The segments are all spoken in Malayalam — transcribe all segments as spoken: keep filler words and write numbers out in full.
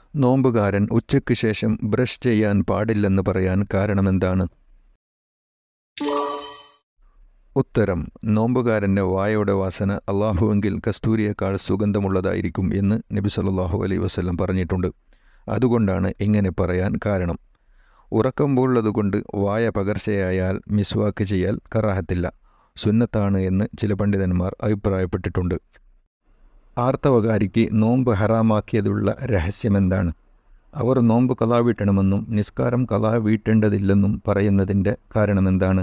നോമ്പുകാരൻ ഉച്ചയ്ക്ക് ശേഷം ബ്രഷ് ചെയ്യാൻ പാടില്ലെന്ന് പറയാൻ കാരണമെന്താണ്? ഉത്തരം: നോമ്പുകാരൻ്റെ വായയുടെ വാസന അള്ളാഹുവെങ്കിൽ കസ്തൂരിയേക്കാൾ സുഗന്ധമുള്ളതായിരിക്കും എന്ന് നബി സല്ലല്ലാഹു അലൈഹി വസല്ലം പറഞ്ഞിട്ടുണ്ട്. അതുകൊണ്ടാണ് ഇങ്ങനെ പറയാൻ കാരണം. ഉറക്കമ്പോഴുള്ളതുകൊണ്ട് വായ പകർച്ചയായാൽ മിസ്വാക്ക് ചെയ്യൽ കറാഹത്തില്ല, സുന്നത്താണ് എന്ന് ചില പണ്ഡിതന്മാർ അഭിപ്രായപ്പെട്ടിട്ടുണ്ട്. ആർത്തവകാരിക്ക് നോമ്പ് ഹറാമാക്കിയതുള്ള രഹസ്യമെന്താണ്? അവർ നോമ്പ് ഖളാ വീട്ടണമെന്നും നിസ്കാരം ഖളാ വീട്ടേണ്ടതില്ലെന്നും പറയുന്നതിൻ്റെ കാരണമെന്താണ്?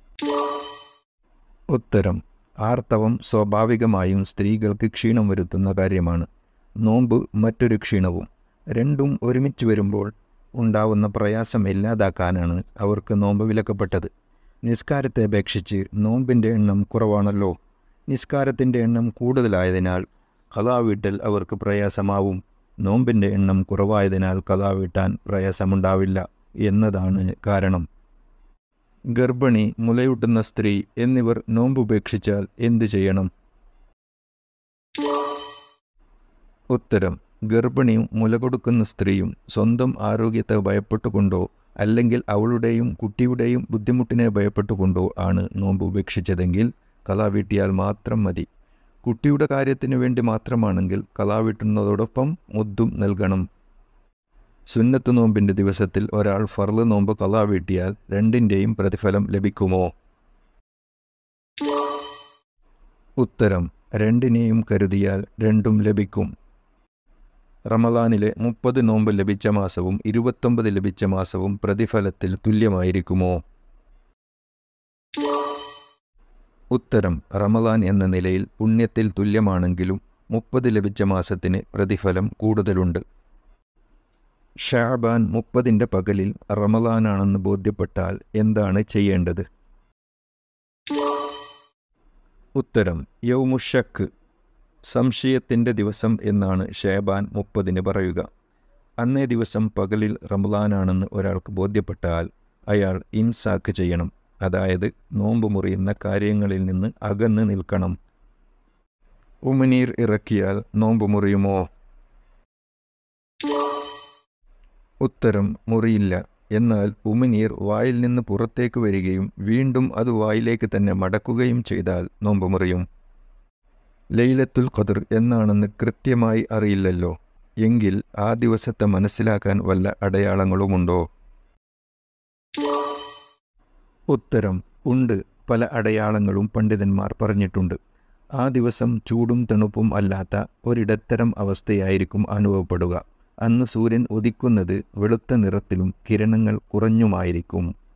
ഉത്തരം: ആർത്തവം സ്വാഭാവികമായും സ്ത്രീകൾക്ക് ക്ഷീണം വരുത്തുന്ന കാര്യമാണ്. നോമ്പ് മറ്റൊരു ക്ഷീണവും. രണ്ടും ഒരുമിച്ച് വരുമ്പോൾ ഉണ്ടാവുന്ന പ്രയാസം ഇല്ലാതാക്കാനാണ് അവർക്ക് നോമ്പ് വിലക്കപ്പെട്ടത്. നിസ്കാരത്തെ അപേക്ഷിച്ച് നോമ്പിൻ്റെ എണ്ണം കുറവാണല്ലോ. നിസ്കാരത്തിൻ്റെ എണ്ണം കൂടുതലായതിനാൽ ഖളാ വീട്ടൽ അവർക്ക് പ്രയാസമാവും. നോമ്പിൻ്റെ എണ്ണം കുറവായതിനാൽ ഖളാ വീട്ടാൻ പ്രയാസമുണ്ടാവില്ല എന്നതാണ് കാരണം. ഗർഭിണി, മുലയൂട്ടുന്ന സ്ത്രീ എന്നിവർ നോമ്പ് ഉപേക്ഷിച്ചാൽ എന്തു ചെയ്യണം? ഉത്തരം: ഗർഭിണിയും മുല കൊടുക്കുന്ന സ്ത്രീയും സ്വന്തം ആരോഗ്യത്തെ ഭയപ്പെട്ടുകൊണ്ടോ അല്ലെങ്കിൽ അവളുടെയും കുട്ടിയുടെയും ബുദ്ധിമുട്ടിനെ ഭയപ്പെട്ടുകൊണ്ടോ ആണ് നോമ്പ് ഉപേക്ഷിച്ചതെങ്കിൽ ഖളാ വീട്ടിയാൽ മാത്രം മതി. കുട്ടിയുടെ കാര്യത്തിന് വേണ്ടി മാത്രമാണെങ്കിൽ ഖളാ വീട്ടുന്നതോടൊപ്പം മുദ്ദും നൽകണം. സുന്നത്ത് നോമ്പിൻ്റെ ദിവസത്തിൽ ഒരാൾ ഫർള് നോമ്പ് ഖളാ വീട്ടിയാൽ രണ്ടിൻ്റെയും പ്രതിഫലം ലഭിക്കുമോ? ഉത്തരം: രണ്ടിനെയും കരുതിയാൽ രണ്ടും ലഭിക്കും. റമളാനിലെ മുപ്പത് നോമ്പ് ലഭിച്ച മാസവും ഇരുപത്തൊമ്പത് ലഭിച്ച മാസവും പ്രതിഫലത്തിൽ തുല്യമായിരിക്കുമോ? ഉത്തരം: റമളാൻ എന്ന നിലയിൽ പുണ്യത്തിൽ തുല്യമാണെങ്കിലും മുപ്പത് ലഭിച്ച മാസത്തിന് പ്രതിഫലം കൂടുതലുണ്ട്. ഷഅബാൻ മുപ്പതിൻ്റെ പകലിൽ റമളാനാണെന്ന് ബോധ്യപ്പെട്ടാൽ എന്താണ് ചെയ്യേണ്ടത്? ഉത്തരം: യൗമുഷക്ക്, സംശയത്തിൻ്റെ ദിവസം എന്നാണ് ഷഅബാൻ മുപ്പതിന് പറയുക. അന്നേ ദിവസം പകലിൽ റമളാനാണെന്ന് ഒരാൾക്ക് ബോധ്യപ്പെട്ടാൽ അയാൾ ഇംസാക്ക് ചെയ്യണം, അതായത് നോമ്പ് മുറിയുന്ന കാര്യങ്ങളിൽ നിന്ന് അകന്ന് നിൽക്കണം. ഉമിനീർ ഇറക്കിയാൽ നോമ്പ് മുറിയുമോ? ഉത്തരം: മുറിയില്ല. എന്നാൽ ഉമിനീർ വായിൽ നിന്ന് പുറത്തേക്ക് വരികയും വീണ്ടും അത് വായിലേക്ക് തന്നെ മടക്കുകയും ചെയ്താൽ നോമ്പ് മുറിയും. ലൈലത്തുൽ ഖദ്ർ എന്നാണെന്ന് കൃത്യമായി അറിയില്ലല്ലോ. എങ്കിൽ ആ ദിവസത്തെ മനസ്സിലാക്കാൻ വല്ല അടയാളങ്ങളുമുണ്ടോ? ഉത്തരം: ഉണ്ട്. പല അടയാളങ്ങളും പണ്ഡിതന്മാർ പറഞ്ഞിട്ടുണ്ട്. ആ ദിവസം ചൂടും തണുപ്പും അല്ലാത്ത ഒരിടത്തരം അവസ്ഥയായിരിക്കും അനുഭവപ്പെടുക. അന്ന് സൂര്യൻ ഉദിക്കുന്നത് വെളുത്ത നിറത്തിലും കിരണങ്ങൾ കുറഞ്ഞുമായിരിക്കും.